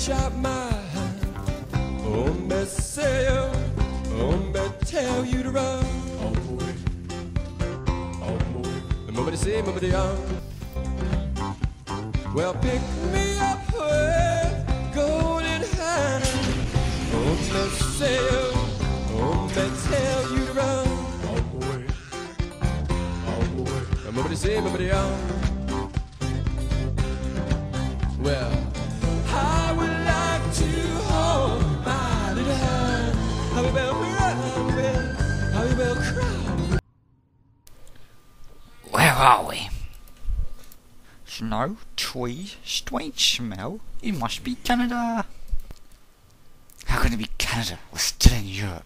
reach out my hand. Oh, me say you, oh, me tell you to run. Oh boy, mama say, mama young. Well, pick me up with golden hand. Oh, me say you, oh, me tell you to run. Oh boy, mama say, mama young. Well, I would like to hold my little hand. I will cry. Where are we? Snow, trees, strange smell. It must be Canada. How can it be Canada? We're still in Europe.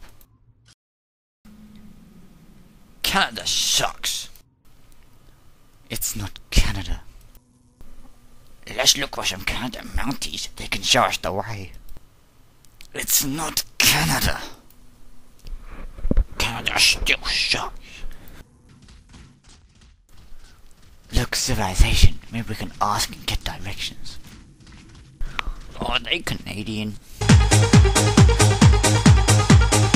Canada sucks. It's not Canada. Let's look for some Canada Mounties. They can show us the way. It's not Canada. Canada still sucks. Look, civilization. Maybe we can ask and get directions. Are they Canadian?